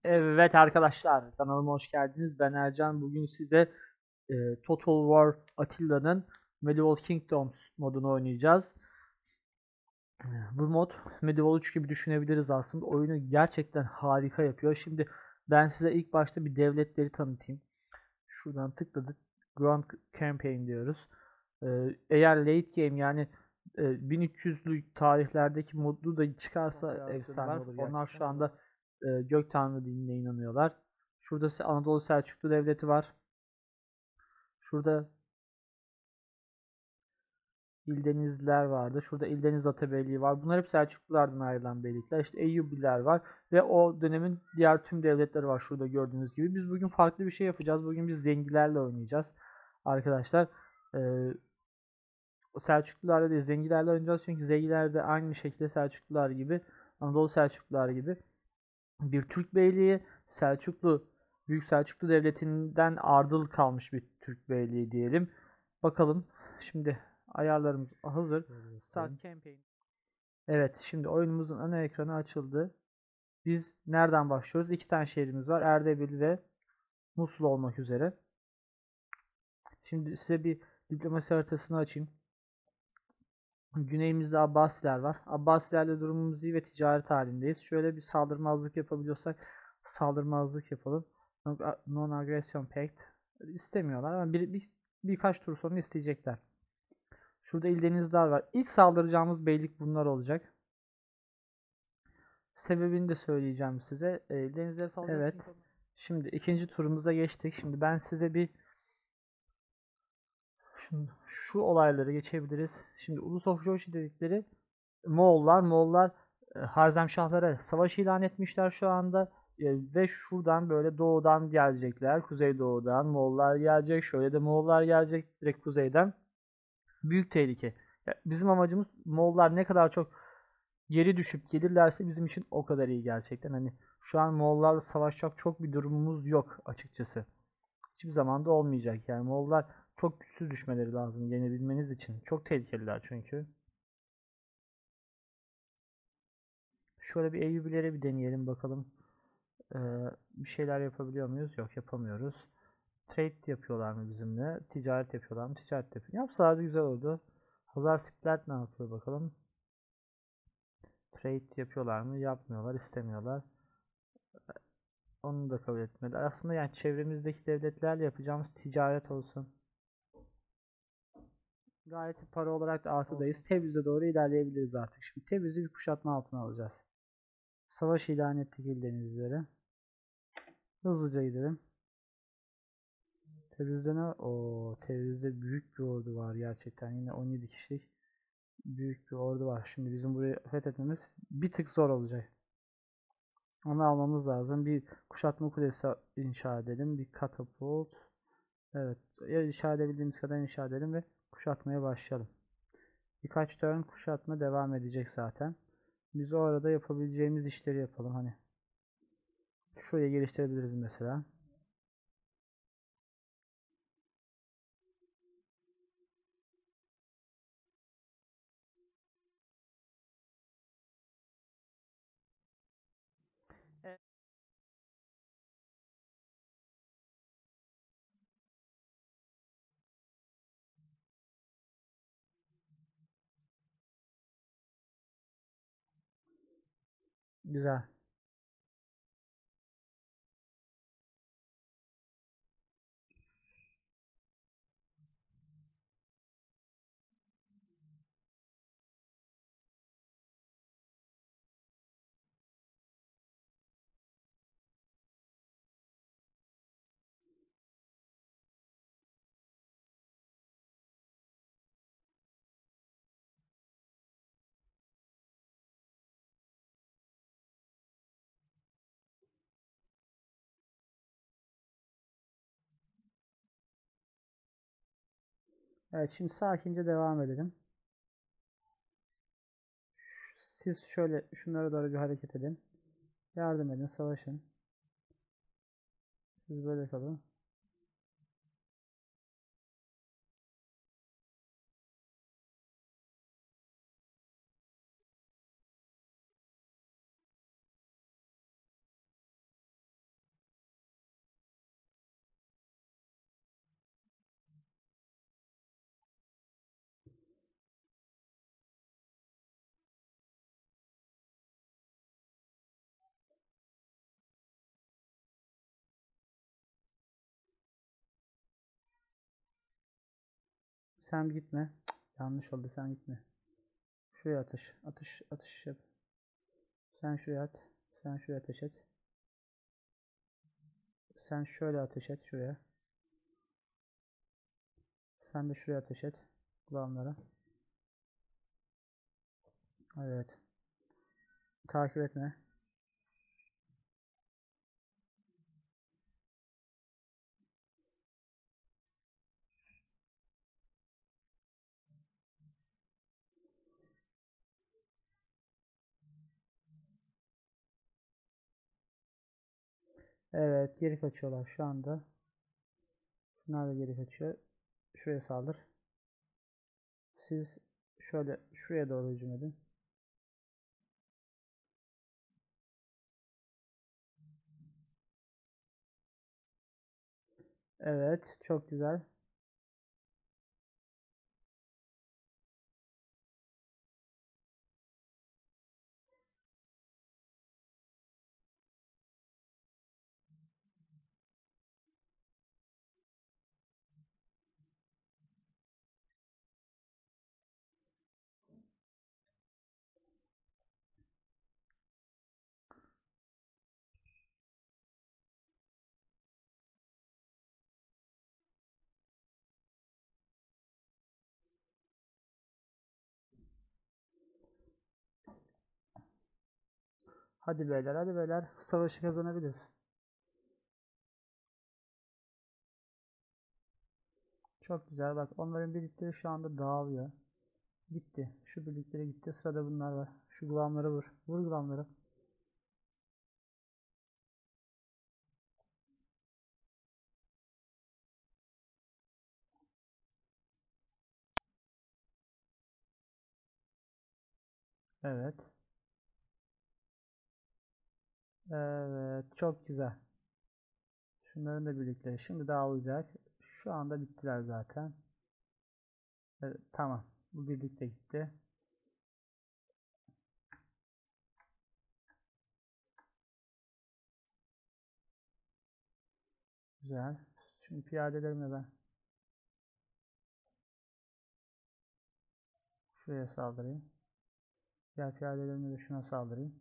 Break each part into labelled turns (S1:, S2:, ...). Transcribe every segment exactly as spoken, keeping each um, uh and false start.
S1: Evet arkadaşlar, kanalıma hoş geldiniz. Ben Ercan. Bugün size e, Total War Attilla'nın Medieval Kingdoms modunu oynayacağız. E, Bu mod Medieval üç gibi düşünebiliriz aslında. Oyunu gerçekten harika yapıyor. Şimdi ben size ilk başta bir devletleri tanıtayım. Şuradan tıkladık. Grand Campaign diyoruz. E, eğer late game yani e, bin üç yüzlü tarihlerdeki modu da çıkarsa efsane olur. Onlar şu anda e, Gök Tanrı dinine inanıyorlar. Şurada ise Anadolu Selçuklu Devleti var. Şurada İldenizliler vardı. Şurada İldeniz Atabeyliği var. Bunlar hep Selçuklulardan ayrılan beylikler. İşte Eyyubiler var. Ve o dönemin diğer tüm devletleri var şurada gördüğünüz gibi. Biz bugün farklı bir şey yapacağız. Bugün biz Zengilerle oynayacağız. Arkadaşlar e, Selçuklularla değil Zengilerle oynayacağız. Çünkü Zengiler de aynı şekilde Selçuklular gibi, Anadolu Selçuklular gibi bir Türk beyliği. Selçuklu, Büyük Selçuklu Devleti'nden ardıl kalmış bir Türk beyliği diyelim. Bakalım. Şimdi ayarlarımız hazır. Start campaign. Evet, şimdi oyunumuzun ana ekranı açıldı. Biz nereden başlıyoruz? İki tane şehrimiz var. Erdebil ve Musul olmak üzere. Şimdi size bir diplomasi haritasını açayım. Güneyimizde Abbasiler var. Abbasilerle durumumuz iyi ve ticaret halindeyiz. Şöyle bir saldırmazlık yapabiliyorsak saldırmazlık yapalım. Non-Aggression Pact istemiyorlar ama bir, bir, birkaç tur sonra isteyecekler. Şurada İldenizler var. İlk saldıracağımız beylik bunlar olacak. Sebebini de söyleyeceğim size. E, İldenizlere saldıracak. Evet. Şimdi ikinci turumuza geçtik. Şimdi ben size bir şu, şu olayları geçebiliriz. Şimdi Ulus of Jochi dedikleri Moğollar. Moğollar e, Harzemşahlara savaş ilan etmişler şu anda. E, ve şuradan böyle doğudan gelecekler. Kuzeydoğudan Moğollar gelecek. Şöyle de Moğollar gelecek direkt kuzeyden. Büyük tehlike. Ya, bizim amacımız Moğollar ne kadar çok geri düşüp gelirlerse bizim için o kadar iyi gerçekten. Hani şu an Moğollarla savaşacak çok bir durumumuz yok açıkçası. Hiçbir zaman da olmayacak. Yani Moğollar çok güçsüz düşmeleri lazım yenebilmeniz için. Çok tehlikeliler çünkü. Şöyle bir Eyyubilere bir deneyelim bakalım. Ee, bir şeyler yapabiliyor muyuz? Yok, yapamıyoruz. Trade yapıyorlar mı bizimle? Ticaret yapıyorlar mı? Ticaret yapıyor. Yapsalardı güzel oldu. Hazar Splat ne yapıyor bakalım. Trade yapıyorlar mı? Yapmıyorlar, istemiyorlar. Onu da kabul etmediler. Aslında yani çevremizdeki devletlerle yapacağımız ticaret olsun. Gayet para olarak da artıdayız. Tebriz'e doğru ilerleyebiliriz artık. Şimdi Tebriz'i bir kuşatma altına alacağız. Savaş ilan ettik İldenizlere. Hızlıca gidelim. Tebriz'de ne? Oo, Tebriz'de büyük bir ordu var gerçekten. Yine on yedi kişilik büyük bir ordu var. Şimdi bizim burayı fethetmemiz bir tık zor olacak. Onu almamız lazım. Bir kuşatma kulesi inşa edelim. Bir katapult. Evet. Ya inşa edebildiğimiz kadar inşa edelim ve kuşatmaya başlayalım. Birkaç turn kuşatma devam edecek zaten. Biz o arada yapabileceğimiz işleri yapalım. Hani şuraya geliştirebiliriz mesela. Evet. Güzel. Evet, şimdi sakince devam edelim. Siz şöyle şunlara doğru bir hareket edin. Yardım edin, savaşın. Siz böyle kalın. Sen gitme. Cık, yanlış oldu, sen gitme. Şuraya atış. Atış atış yap. Sen şuraya at. Sen şuraya ateş et. Sen şöyle ateş et şuraya. Sen de şuraya ateş et. Kulağımlara. Evet. Takip etme. Evet, geri kaçıyorlar şu anda. Bunlar da geri kaçıyor. Şuraya saldır. Siz şöyle şuraya doğru hücum edin. Evet, çok güzel. Hadi beyler, hadi beyler. Savaşı kazanabiliriz. Çok güzel. Bak, onların birlikleri şu anda dağılıyor. Gitti. Şu birlikleri gitti. Sırada bunlar var. Şu gulamları vur. Vur gulamları. Evet. Evet. Çok güzel. Şunların da birlikleri şimdi dağılacak. Şu anda bittiler zaten. Evet, tamam. Bu birlikte gitti. Güzel. Şimdi piyadelerimle ben şuraya saldırayım. Diğer piyadelerimle de şuna saldırayım.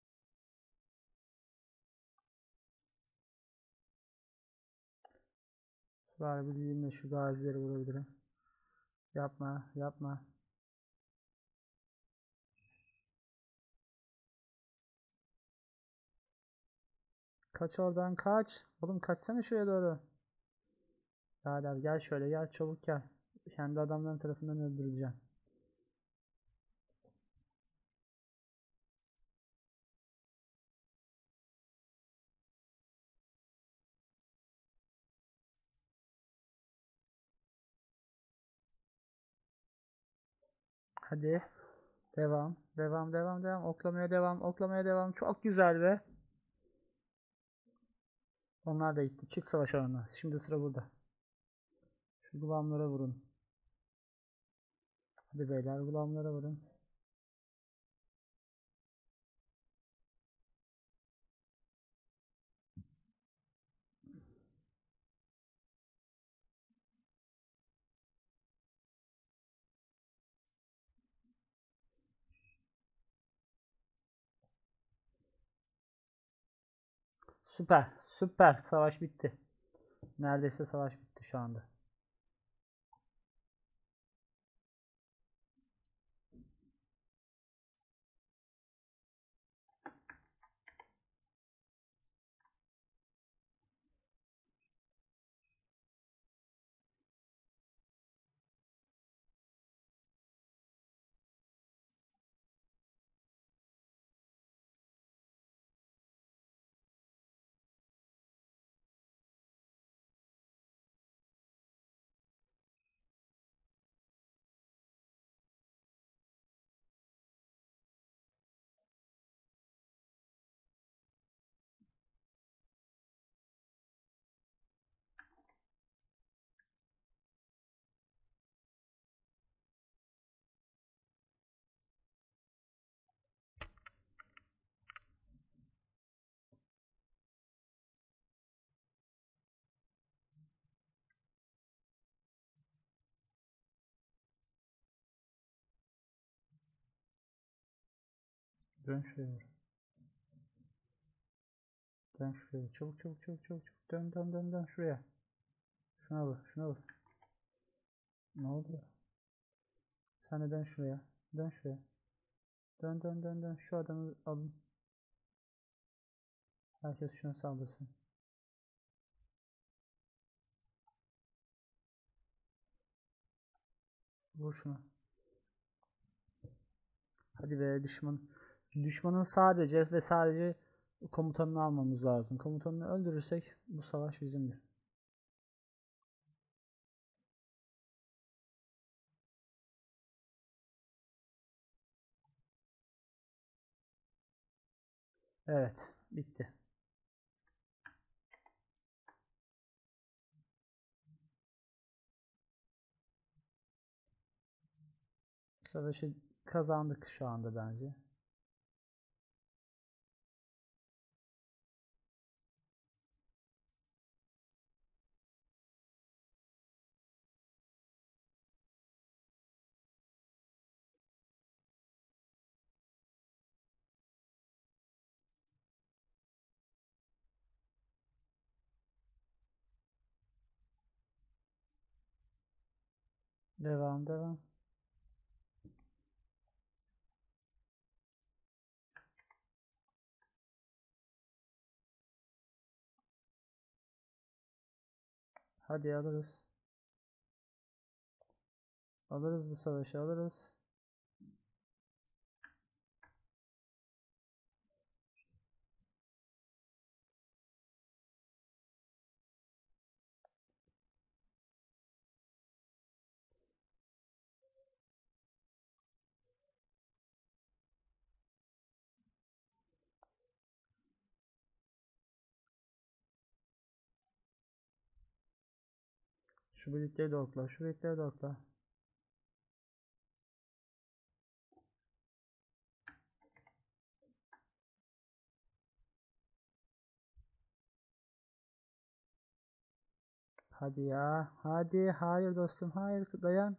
S1: Süvaribildiğimle şu gazileri vurabilirim. Yapma, yapma. Kaç oradan, kaç. Oğlum kaçsana şuraya doğru. Birader gel şöyle, gel çabuk gel. Kendi adamların tarafından öldürüleceğim. Hadi. Devam. Devam, devam, devam. Oklamaya devam. Oklamaya devam. Çok güzel be. Onlar da gitti. Çık savaş alanına. Şimdi sıra burada. Şu gulamlara vurun. Hadi beyler, gulamlara vurun. Süper. Süper. Savaş bitti. Neredeyse savaş bitti şu anda. Dön şuraya vur. Dön şuraya. Çabuk çabuk çabuk çabuk. çabuk. Dön dön dön dön şuraya. Şuna vur. Şuna vur. Ne oldu? Sen de dön şuraya. Dön şuraya. Dön dön dön dön. Şu adamı alın. Herkes şuna saldırsın. Vur şunu. Hadi be düşman. Düşmanın sadece ve sadece komutanını almamız lazım. Komutanını öldürürsek bu savaş bizimdir. Evet. Bitti. Savaşı kazandık şu anda bence. Devam devam. Hadi alırız. Alırız bu savaşı alırız. Şu birlikleri de okla. Şu birlikleri de okla. Hadi ya. Hadi. Hayır dostum. Hayır. Dayan.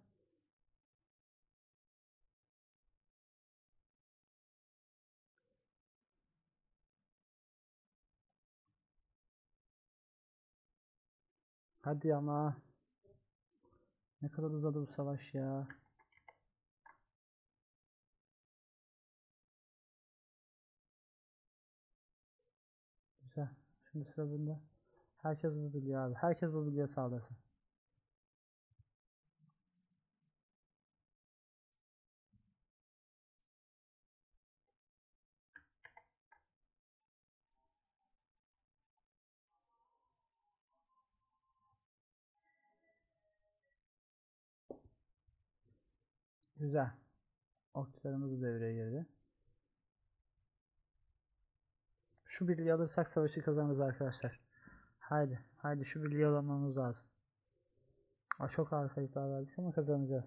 S1: Hadi ama. Ne kadar uzadı bu savaş ya. Güzel. Şimdi sıra bunda. Herkes bu biliyor abi. Herkes bu bilgiye sağlasın. Güzel. Okçularımız devreye girdi. Şu birliği alırsak savaşı kazanırız arkadaşlar. Haydi. Haydi şu birliği almamız lazım. Aa, çok ağır kayıplar verdik ama kazanacağız.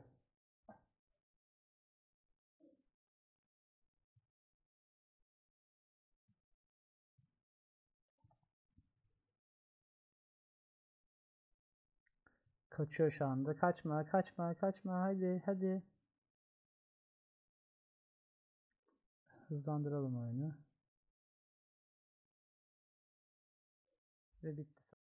S1: Kaçıyor şu anda. Kaçma, kaçma, kaçma. Hadi, hadi. Hızlandıralım oyunu. Ve bitti.